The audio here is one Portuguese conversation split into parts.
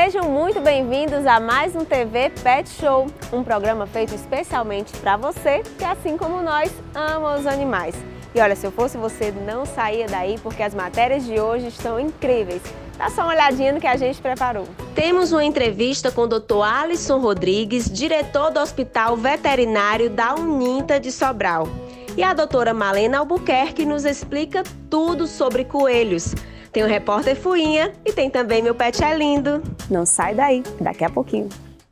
Sejam muito bem-vindos a mais um TV Pet Show, um programa feito especialmente para você que, assim como nós, ama os animais. E olha, se eu fosse você, não saía daí porque as matérias de hoje estão incríveis. Dá só uma olhadinha no que a gente preparou. Temos uma entrevista com o Dr. Alisson Rodrigues, diretor do Hospital Veterinário da Uninta de Sobral. E a doutora Malena Albuquerque nos explica tudo sobre coelhos. Tem o repórter Fuinha e tem também Meu Pet é Lindo. Não sai daí, daqui a pouquinho.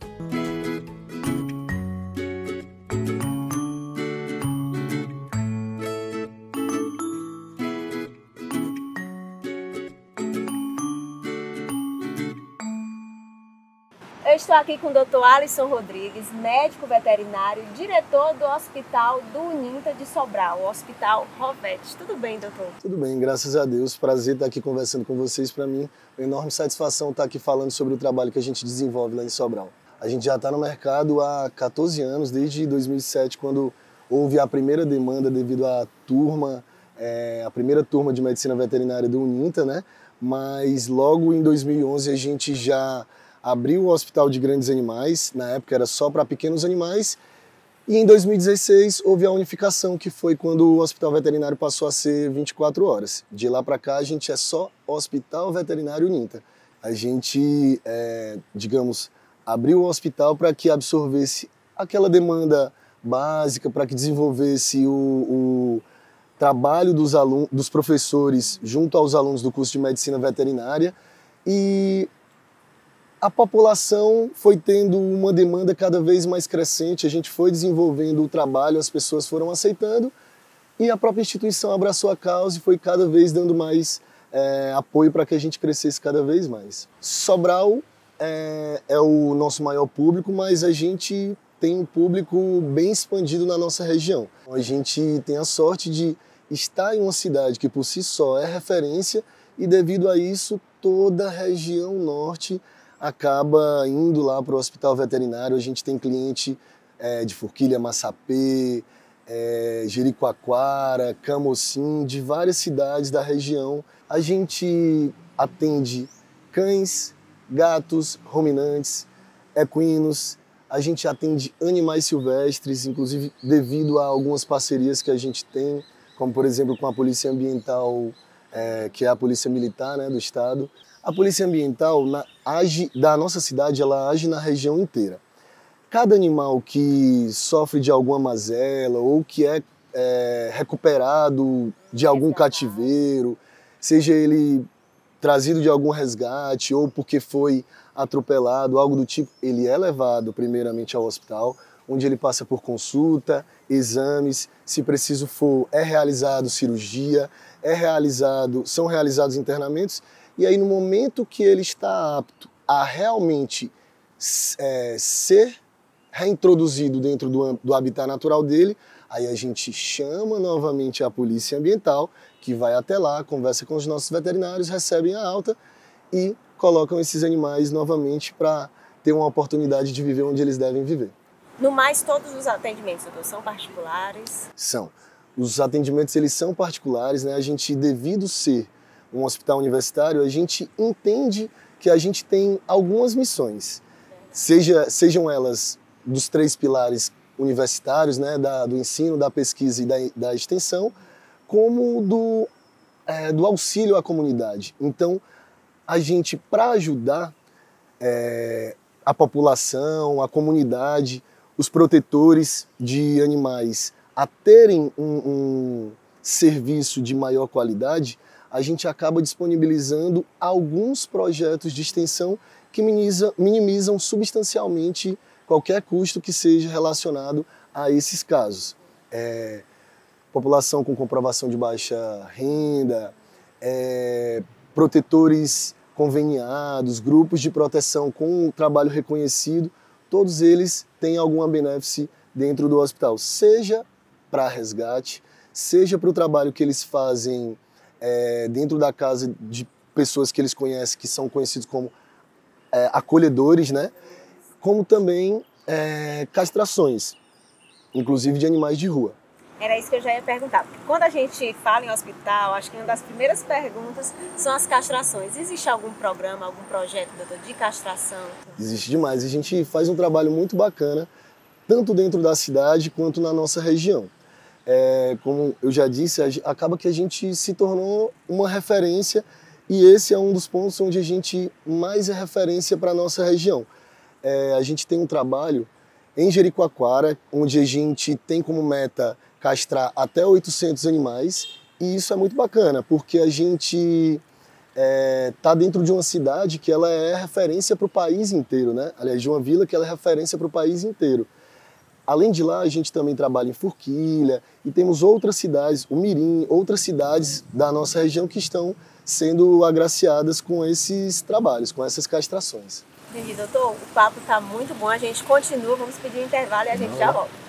Eu estou aqui com o Dr. Alisson Rodrigues, médico veterinário, diretor do Hospital do Uninta de Sobral, o Hospital Rovete. Tudo bem, doutor? Tudo bem, graças a Deus. Prazer estar aqui conversando com vocês. Para mim, é uma enorme satisfação estar aqui falando sobre o trabalho que a gente desenvolve lá em Sobral. A gente já está no mercado há 14 anos, desde 2007, quando houve a primeira demanda devido à turma, a primeira turma de medicina veterinária do Uninta, né? Mas logo em 2011 a gente já abriu o Hospital de Grandes Animais, na época era só para pequenos animais, e em 2016 houve a unificação, que foi quando o Hospital Veterinário passou a ser 24 horas. De lá para cá a gente é só Hospital Veterinário Uninta. A gente, digamos, abriu o hospital para que absorvesse aquela demanda básica, para que desenvolvesse o trabalho dos professores junto aos alunos do curso de Medicina Veterinária, e a população foi tendo uma demanda cada vez mais crescente, a gente foi desenvolvendo o trabalho, as pessoas foram aceitando e a própria instituição abraçou a causa e foi cada vez dando mais apoio para que a gente crescesse cada vez mais. Sobral é o nosso maior público, mas a gente tem um público bem expandido na nossa região. A gente tem a sorte de estar em uma cidade que por si só é referência e devido a isso toda a região norte acaba indo lá para o hospital veterinário. A gente tem cliente de Forquilha, Massapê, Jericoacoara, Camocim, de várias cidades da região. A gente atende cães, gatos, ruminantes, equinos, a gente atende animais silvestres, inclusive devido a algumas parcerias que a gente tem, como por exemplo com a Polícia Ambiental, que é a Polícia Militar, né, do Estado. A Polícia Ambiental da nossa cidade, ela age na região inteira. Cada animal que sofre de alguma mazela ou que é recuperado de algum cativeiro, seja ele trazido de algum resgate ou porque foi atropelado, algo do tipo, ele é levado primeiramente ao hospital, onde ele passa por consulta, exames, se preciso for, é realizado cirurgia, são realizados internamentos. E aí, no momento que ele está apto a realmente ser reintroduzido dentro do habitat natural dele, aí a gente chama novamente a Polícia Ambiental, que vai até lá, conversa com os nossos veterinários, recebem a alta e colocam esses animais novamente para ter uma oportunidade de viver onde eles devem viver. No mais, todos os atendimentos, doutor, são particulares? São. Os atendimentos, eles são particulares, né? A gente, devido ser um hospital universitário, a gente entende que a gente tem algumas missões, sejam elas dos 3 pilares universitários, né, do ensino, da pesquisa e da extensão, como do auxílio à comunidade. Então, a gente, para ajudar a população, a comunidade, os protetores de animais a terem um serviço de maior qualidade, a gente acaba disponibilizando alguns projetos de extensão que minimizam substancialmente qualquer custo que seja relacionado a esses casos. População com comprovação de baixa renda, protetores conveniados, grupos de proteção com um trabalho reconhecido, todos eles têm alguma benefício dentro do hospital, seja para resgate, seja para o trabalho que eles fazem dentro da casa de pessoas que eles conhecem, que são conhecidos como acolhedores, né? Como também castrações, inclusive de animais de rua. Era isso que eu já ia perguntar. Porque quando a gente fala em hospital, acho que uma das primeiras perguntas são as castrações. Existe algum programa, algum projeto, doutor, de castração? Existe demais. A gente faz um trabalho muito bacana, tanto dentro da cidade quanto na nossa região. Como eu já disse, acaba que a gente se tornou uma referência e esse é um dos pontos onde a gente mais é referência para a nossa região. A gente tem um trabalho em Jericoacoara, onde a gente tem como meta castrar até 800 animais e isso é muito bacana, porque a gente está dentro de uma cidade que ela é referência para o país inteiro, né? Aliás, de uma vila que ela é referência para o país inteiro. Além de lá, a gente também trabalha em Forquilha e temos outras cidades, o Mirim, outras cidades da nossa região que estão sendo agraciadas com esses trabalhos, com essas castrações. Entendi, doutor. O papo está muito bom. A gente continua, vamos pedir um intervalo e a gente já volta.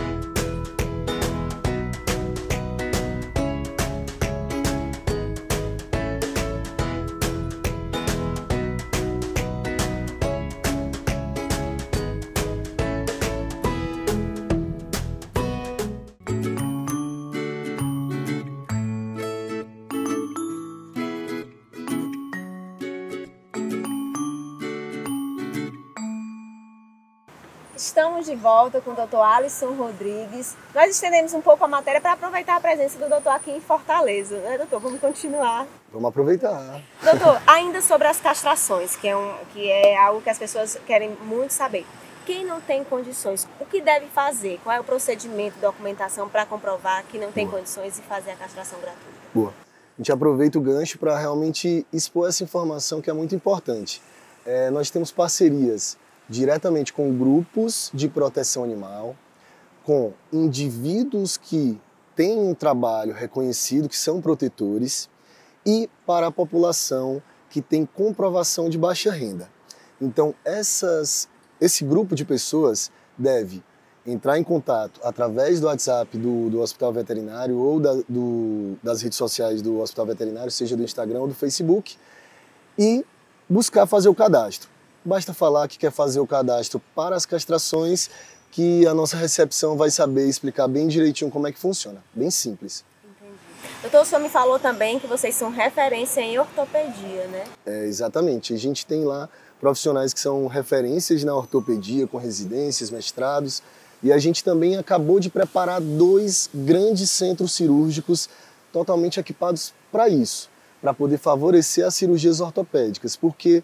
Estamos de volta com o Dr. Alisson Rodrigues. Nós estendemos um pouco a matéria para aproveitar a presença do doutor aqui em Fortaleza, né, doutor? Vamos continuar. Vamos aproveitar. Doutor, ainda sobre as castrações, que é algo que as pessoas querem muito saber. Quem não tem condições, o que deve fazer? Qual é o procedimento, documentação para comprovar que não tem condições e fazer a castração gratuita? Boa. A gente aproveita o gancho para realmente expor essa informação que é muito importante. Nós temos parcerias diretamente com grupos de proteção animal, com indivíduos que têm um trabalho reconhecido, que são protetores, e para a população que tem comprovação de baixa renda. Então, esse grupo de pessoas deve entrar em contato através do WhatsApp do Hospital Veterinário ou das redes sociais do Hospital Veterinário, seja do Instagram ou do Facebook, e buscar fazer o cadastro. Basta falar que quer fazer o cadastro para as castrações, que a nossa recepção vai saber explicar bem direitinho como é que funciona. Bem simples. Entendi. Doutor, o senhor me falou também que vocês são referência em ortopedia, né? Exatamente. A gente tem lá profissionais que são referências na ortopedia, com residências, mestrados, e a gente também acabou de preparar 2 grandes centros cirúrgicos totalmente equipados para isso, para poder favorecer as cirurgias ortopédicas, porque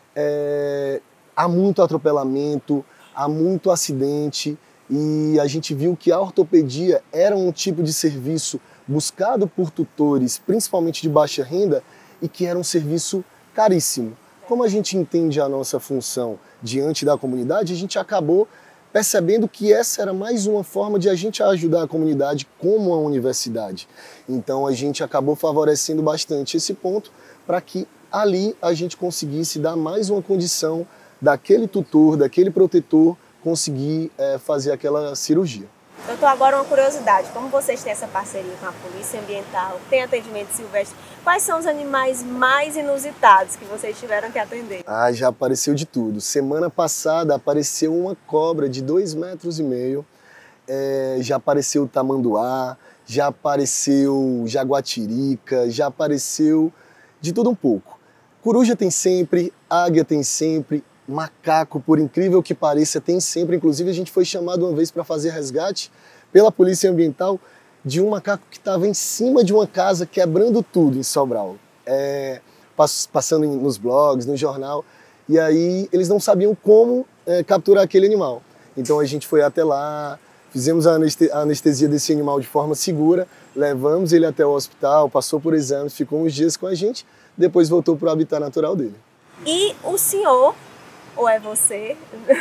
há muito atropelamento, há muito acidente e a gente viu que a ortopedia era um tipo de serviço buscado por tutores, principalmente de baixa renda, e que era um serviço caríssimo. Como a gente entende a nossa função diante da comunidade, a gente acabou percebendo que essa era mais uma forma de a gente ajudar a comunidade como a universidade. Então a gente acabou favorecendo bastante esse ponto para que ali a gente conseguisse dar mais uma condição daquele tutor, daquele protetor, conseguir fazer aquela cirurgia. Doutor, agora uma curiosidade, como vocês têm essa parceria com a Polícia Ambiental, tem atendimento silvestre, quais são os animais mais inusitados que vocês tiveram que atender? Já apareceu de tudo. Semana passada apareceu uma cobra de 2,5 metros, já apareceu tamanduá, já apareceu jaguatirica, já apareceu de tudo um pouco. Coruja tem sempre, águia tem sempre, macaco, por incrível que pareça, tem sempre. Inclusive, a gente foi chamado uma vez para fazer resgate pela Polícia Ambiental de um macaco que estava em cima de uma casa, quebrando tudo em Sobral. Passando nos blogs, no jornal, e aí eles não sabiam como capturar aquele animal. Então a gente foi até lá, fizemos a anestesia desse animal de forma segura, levamos ele até o hospital, passou por exames, ficou uns dias com a gente, depois voltou para o habitat natural dele. E o senhor, ou é você,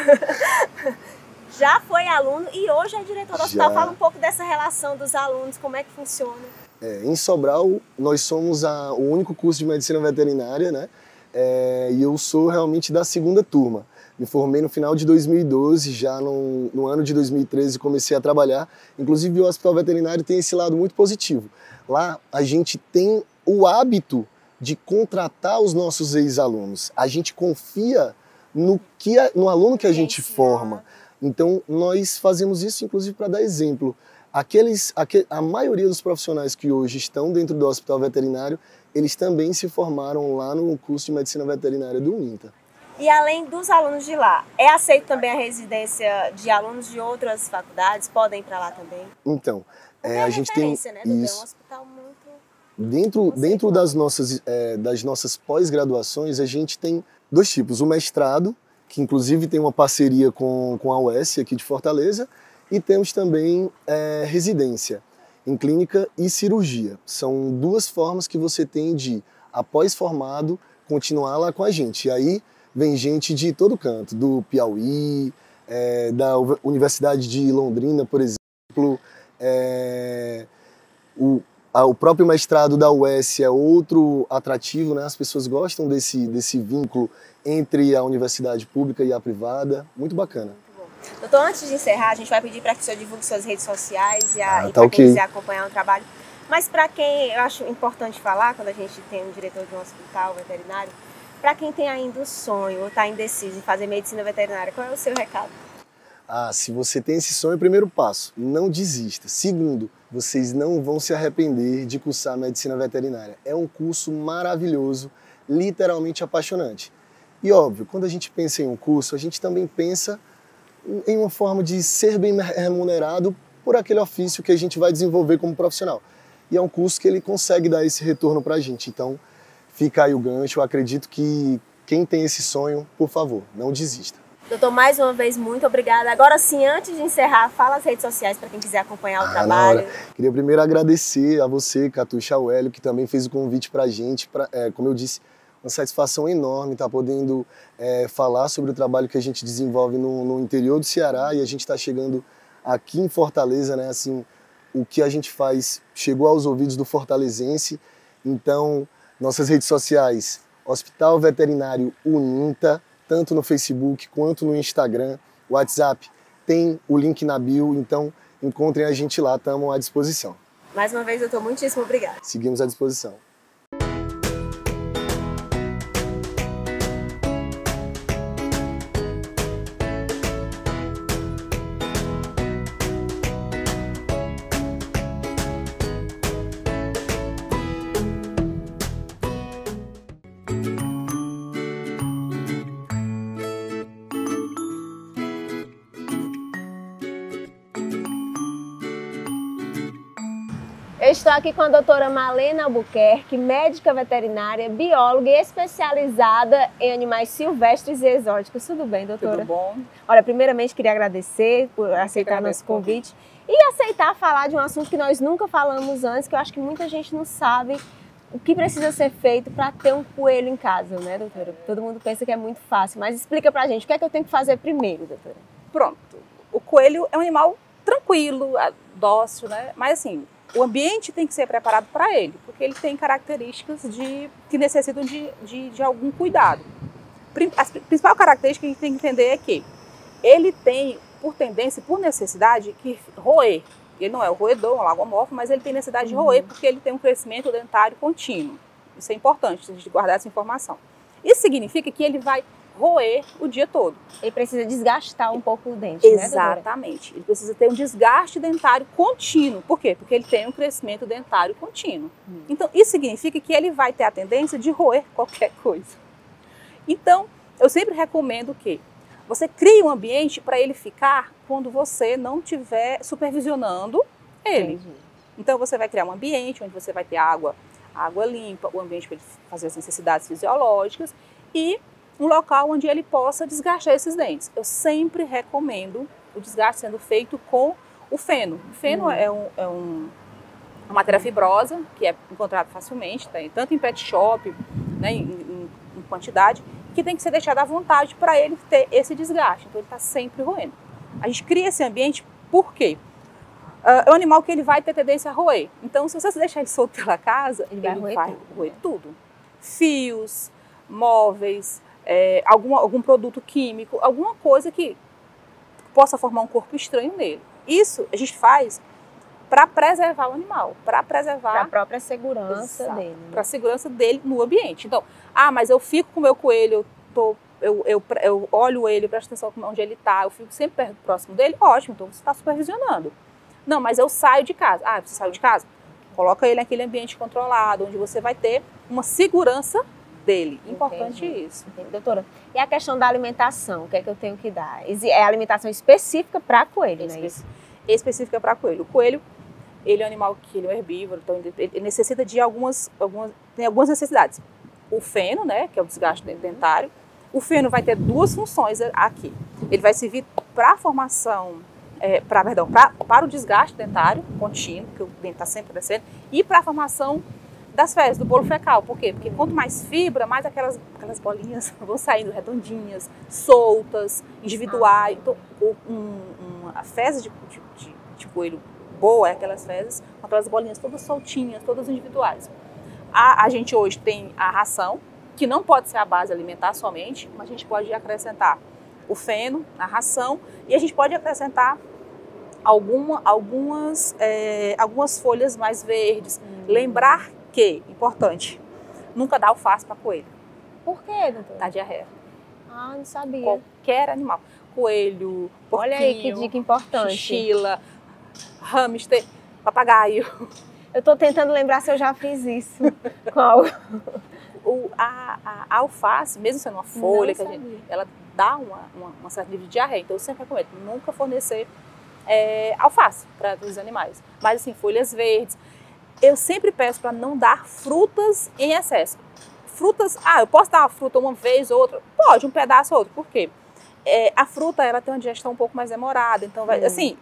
já foi aluno e hoje é diretor do hospital. Fala um pouco dessa relação dos alunos, como é que funciona? Em Sobral, nós somos o único curso de medicina veterinária, né? E eu sou realmente da 2ª turma. Me formei no final de 2012, já no ano de 2013 comecei a trabalhar. Inclusive o Hospital Veterinário tem esse lado muito positivo. Lá a gente tem o hábito de contratar os nossos ex-alunos. A gente confia no aluno que a gente forma. Então nós fazemos isso inclusive para dar exemplo. A maioria dos profissionais que hoje estão dentro do hospital veterinário, eles também se formaram lá no curso de medicina veterinária do UNINTA. E além dos alunos de lá, é aceito também a residência de alunos de outras faculdades? Podem ir para lá também? Então, a gente tem né, é um hospital muito... Dentro das nossas pós-graduações, a gente tem 2 tipos. O mestrado, que inclusive tem uma parceria com a UES aqui de Fortaleza, e temos também residência em clínica e cirurgia. São 2 formas que você tem de, após formado, continuar lá com a gente. E aí vem gente de todo canto, do Piauí, da Universidade de Londrina, por exemplo. O próprio mestrado da UES é outro atrativo, né? As pessoas gostam desse vínculo entre a universidade pública e a privada. Muito bacana. Doutor, antes de encerrar, a gente vai pedir para que o senhor divulgue suas redes sociais e tá para okay. quem quiser acompanhar o trabalho. Mas para quem, eu acho importante falar, quando a gente tem um diretor de um hospital veterinário, para quem tem ainda o sonho ou está indeciso em fazer medicina veterinária, qual é o seu recado? Se você tem esse sonho, primeiro passo, não desista. Segundo, vocês não vão se arrepender de cursar medicina veterinária. É um curso maravilhoso, literalmente apaixonante. E óbvio, quando a gente pensa em um curso, a gente também pensa em uma forma de ser bem remunerado por aquele ofício que a gente vai desenvolver como profissional. E é um curso que ele consegue dar esse retorno para a gente. Então, fica aí o gancho. Eu acredito que quem tem esse sonho, por favor, não desista. Doutor, mais uma vez, muito obrigada. Agora sim, antes de encerrar, fala as redes sociais para quem quiser acompanhar o trabalho. Queria primeiro agradecer a você, Catuxa, ao Hélio, que também fez o convite para a gente. Como eu disse, uma satisfação enorme estar podendo falar sobre o trabalho que a gente desenvolve no interior do Ceará, e a gente está chegando aqui em Fortaleza, né? Assim, o que a gente faz chegou aos ouvidos do fortalezense. Então, nossas redes sociais, Hospital Veterinário UNINTA, tanto no Facebook quanto no Instagram, WhatsApp, tem o link na bio, então encontrem a gente lá, estamos à disposição. Mais uma vez, doutor, muitíssimo obrigada. Seguimos à disposição. Eu estou aqui com a doutora Malena Albuquerque, médica veterinária, bióloga e especializada em animais silvestres e exóticos. Tudo bem, doutora? Tudo bom. Olha, primeiramente queria agradecer por aceitar nosso convite e aceitar falar de um assunto que nós nunca falamos antes, que eu acho que muita gente não sabe o que precisa ser feito para ter um coelho em casa, né, doutora? Todo mundo pensa que é muito fácil, mas explica pra gente, o que é que eu tenho que fazer primeiro, doutora? Pronto. O coelho é um animal tranquilo, dócil, né? Mas assim, o ambiente tem que ser preparado para ele, porque ele tem características que necessitam de algum cuidado. A principal característica que a gente tem que entender é que ele tem, por tendência, por necessidade, que roer. Ele não é o roedor, um lagomorfo, mas ele tem necessidade de roer porque ele tem um crescimento dentário contínuo. Isso é importante, a gente guardar essa informação. Isso significa que ele vai roer o dia todo. Ele precisa desgastar um pouco o dente, Exatamente. Né, ele precisa ter um desgaste dentário contínuo. Por quê? Porque ele tem um crescimento dentário contínuo. Então, isso significa que ele vai ter a tendência de roer qualquer coisa. Então, eu sempre recomendo que você crie um ambiente para ele ficar quando você não estiver supervisionando ele. Entendi. Então, você vai criar um ambiente onde você vai ter água limpa, o ambiente para ele fazer as necessidades fisiológicas e um local onde ele possa desgastar esses dentes. Eu sempre recomendo o desgaste sendo feito com o feno. O feno é uma matéria fibrosa que é encontrada facilmente, tanto em pet shop, né, em quantidade, que tem que ser deixado à vontade para ele ter esse desgaste. Então ele está sempre roendo. A gente cria esse ambiente por quê? É um animal que ele vai ter tendência a roer. Então, se você deixar ele solto pela casa, ele vai roer tudo. Fios, móveis, algum produto químico, alguma coisa que possa formar um corpo estranho nele. Isso a gente faz para preservar o animal, para preservar... Para a própria segurança dele. Né? Para a segurança dele no ambiente. Então, mas eu fico com o meu coelho, eu olho ele, presto atenção onde ele está, eu fico sempre próximo dele, ótimo, então você está supervisionando. Não, mas eu saio de casa. Ah, você saiu de casa? Coloca ele naquele ambiente controlado, onde você vai ter uma segurança dele. Importante isso. Entendi. Doutora, e a questão da alimentação, o que é que eu tenho que dar? É alimentação específica para coelho, não é isso? Específica para coelho. O coelho, ele é um animal que ele é um herbívoro, então ele necessita de algumas necessidades. O feno, né, que é o desgaste dentário. O feno vai ter duas funções aqui. Ele vai servir para a formação, para o desgaste dentário contínuo, porque o dente está sempre descendo, e para a formação das fezes, do bolo fecal. Por quê? Porque quanto mais fibra, mais aquelas bolinhas vão saindo redondinhas, soltas, individuais. Então, a fezes de coelho boa é aquelas fezes com aquelas bolinhas todas soltinhas, todas individuais. A gente hoje tem a ração, que não pode ser a base alimentar somente, mas a gente pode acrescentar o feno, a ração, e a gente pode acrescentar algumas folhas mais verdes. Lembrar que, importante, nunca dá alface para coelho. Por quê, doutora? Dá diarreia. Ah, não sabia. Qualquer animal. Coelho, porquinho, olha aí que dica importante. chinchila, hamster, papagaio. Eu estou tentando lembrar se eu já fiz isso. Qual? A alface, mesmo sendo uma folha, ela dá uma certa nível de diarreia. Então eu sempre recomendo nunca fornecer alface para os animais. Mas assim, folhas verdes. Eu sempre peço para não dar frutas em excesso. Frutas, eu posso dar uma fruta uma vez ou outra? Pode, um pedaço ou outro. Por quê? A fruta, ela tem uma digestão um pouco mais demorada. Então, assim,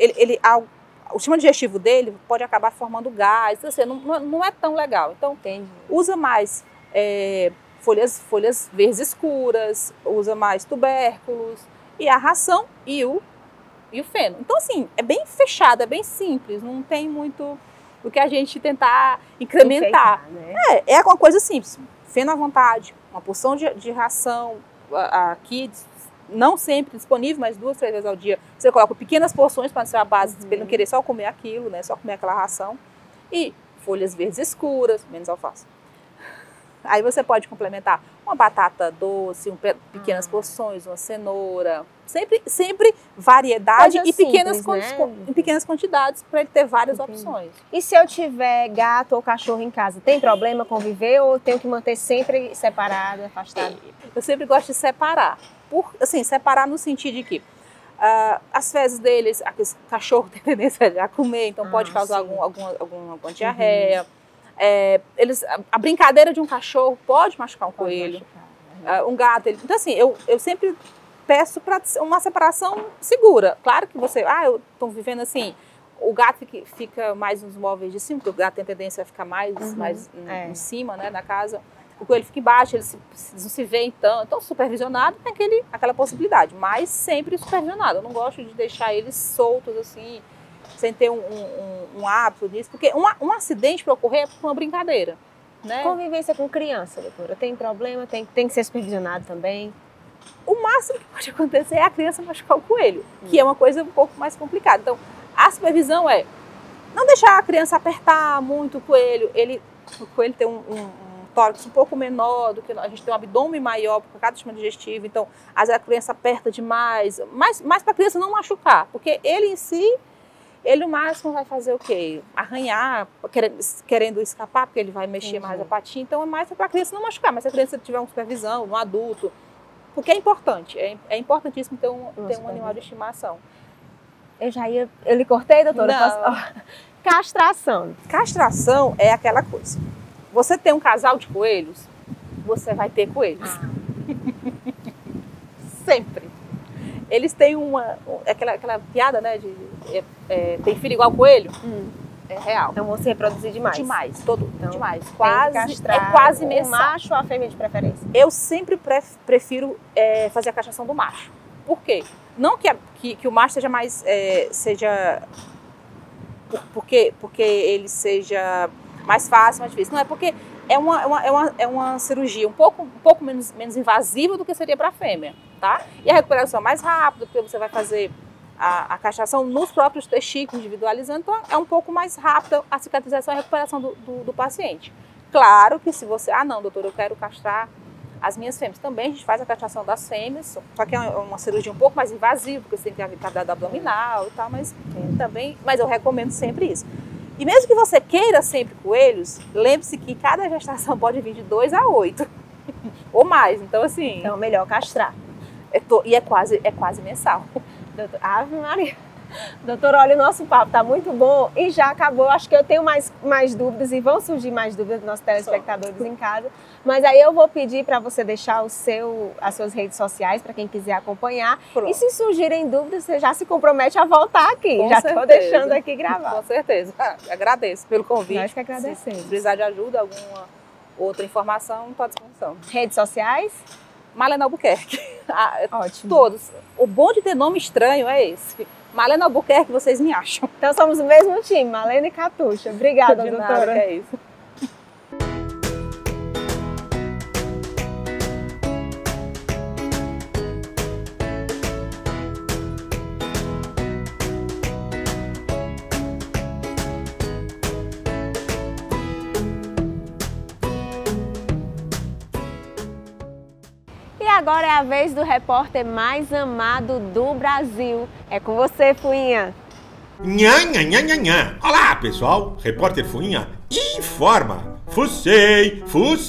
o sistema digestivo dele pode acabar formando gás. Então, assim, não é tão legal. Então, usa mais folhas verdes escuras, usa mais tubérculos, e a ração e o feno. Então, assim, é bem fechado, é bem simples, não tem muito o que a gente tentar incrementar. Enfeitar, né? É uma coisa simples, feno à vontade, uma porção de ração aqui, não sempre disponível, mas 2, 3 vezes ao dia. Você coloca pequenas porções para ser a base, para ele não querer só comer aquilo, né? Só comer aquela ração. E folhas verdes escuras, menos alface. Aí você pode complementar uma batata doce, pequenas porções, uma cenoura. Sempre variedade e pequenas quantidades para ele ter várias opções. E se eu tiver gato ou cachorro em casa, tem problema conviver ou tenho que manter sempre separado, afastado? Eu sempre gosto de separar. Separar no sentido de que as fezes deles, aqueles cachorros têm tendência a comer, então pode causar alguma diarreia. A brincadeira de um cachorro pode machucar um coelho, um gato. Então, assim, eu sempre peço para uma separação segura. Claro que eu estou vivendo assim, o gato fica mais nos móveis de cima, porque o gato tem tendência a ficar mais em cima, né, da casa. O coelho fica embaixo, ele não se vê então supervisionado, tem aquela possibilidade, mas sempre supervisionado. Eu não gosto de deixar eles soltos assim, sem ter um hábito disso, porque um acidente para ocorrer é por uma brincadeira, né? Convivência com criança, doutora, tem problema? Tem que ser supervisionado também? O máximo que pode acontecer é a criança machucar o coelho, que é uma coisa um pouco mais complicada. Então, a supervisão é não deixar a criança apertar muito o coelho. O coelho tem um tórax um pouco menor do que a gente tem um abdômen maior por cada sistema digestivo, então às vezes a criança aperta demais, mais para a criança não machucar, porque ele em si, ele no máximo vai fazer o quê? Arranhar, querendo escapar, porque ele vai mexer mais a patinha, então é mais para a criança não machucar, mas se a criança tiver uma supervisão, um adulto, porque é importante, é importantíssimo ter um animal de estimação. Eu lhe cortei, doutora? Castração. Castração é aquela coisa. Você tem um casal de coelhos, você vai ter coelhos. Sempre. Eles têm aquela piada, né, tem filho igual coelho. É real. Então você reproduzir demais. Demais, demais. É quase mesmo. O macho ou a fêmea de preferência? Eu sempre prefiro fazer a castração do macho. Por quê? Não que o macho seja mais, porque ele seja mais fácil, mais difícil. Não, é porque é uma cirurgia um pouco menos invasiva do que seria para a fêmea, tá? E a recuperação é mais rápida, porque você vai fazer a castração nos próprios testículos, individualizando, então é um pouco mais rápida a cicatrização e a recuperação do paciente. Claro que se você, não, doutor, eu quero castrar As minhas fêmeas também, a gente faz a castração das fêmeas, só que é uma cirurgia um pouco mais invasiva, porque você tem que ter a cavidade abdominal e tal, mas eu recomendo sempre isso. E mesmo que você queira sempre coelhos, lembre-se que cada gestação pode vir de 2 a 8, ou mais, então assim... Então, melhor castrar. E é quase mensal. Ave Maria. Doutor, olha, o nosso papo tá muito bom e já acabou. Acho que eu tenho mais dúvidas e vão surgir mais dúvidas dos nossos telespectadores em casa. Mas aí eu vou pedir para você deixar as suas redes sociais para quem quiser acompanhar. Pronto. E se surgirem dúvidas, você já se compromete a voltar aqui. Com já certeza. estou deixando aqui gravado. Com certeza. Agradeço pelo convite. Nós que agradecemos. Se precisar de ajuda, alguma outra informação, estou à disposição. Redes sociais? Malena Albuquerque. Ótimo. Todos. O bom de ter nome estranho é esse. Malena Albuquerque, vocês me acham. Então somos o mesmo time, Malena e Catuxa. Obrigada, doutora. Nada, que é isso. E agora é a vez do repórter mais amado do Brasil. É com você, Fuinha. Nha, nha, nha, nha, nha. Olá, pessoal. Repórter Fuinha informa. Fucei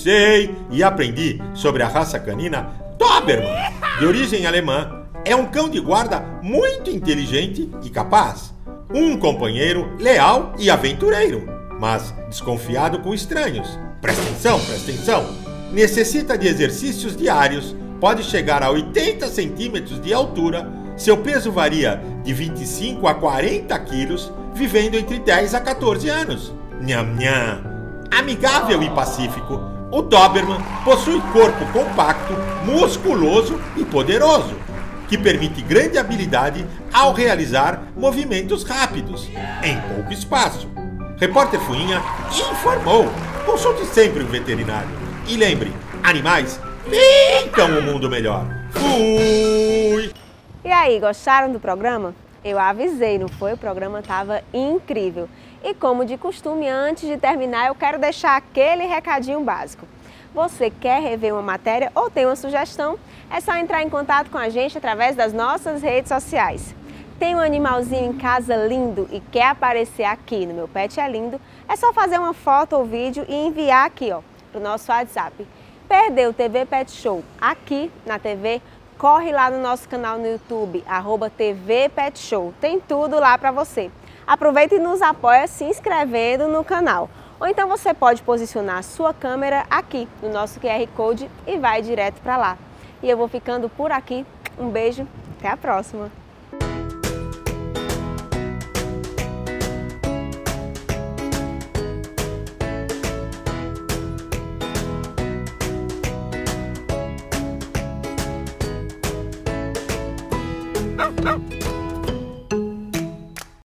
e aprendi sobre a raça canina Doberman, de origem alemã. É um cão de guarda muito inteligente e capaz. Um companheiro leal e aventureiro, mas desconfiado com estranhos. Presta atenção. Necessita de exercícios diários. Pode chegar a 80 centímetros de altura, seu peso varia de 25 a 40 quilos, vivendo entre 10 a 14 anos. Nham, nham. Amigável e pacífico, o Doberman possui corpo compacto, musculoso e poderoso, que permite grande habilidade ao realizar movimentos rápidos, em pouco espaço. Repórter Fuinha informou. Consulte sempre um veterinário. E lembre, animais ficam um mundo melhor. Fui! E aí, gostaram do programa? Eu avisei, não foi? O programa estava incrível. E como de costume, antes de terminar, eu quero deixar aquele recadinho básico. Você quer rever uma matéria ou tem uma sugestão? É só entrar em contato com a gente através das nossas redes sociais. Tem um animalzinho em casa lindo e quer aparecer aqui no Meu Pet é Lindo? É só fazer uma foto ou vídeo e enviar aqui, ó, pro nosso WhatsApp. Perdeu o TV Pet Show aqui na TV? Corre lá no nosso canal no YouTube, @TV Pet Show. Tem tudo lá para você. Aproveita e nos apoia se inscrevendo no canal. Ou então você pode posicionar a sua câmera aqui no nosso QR Code e vai direto para lá. E eu vou ficando por aqui. Um beijo, até a próxima! Não.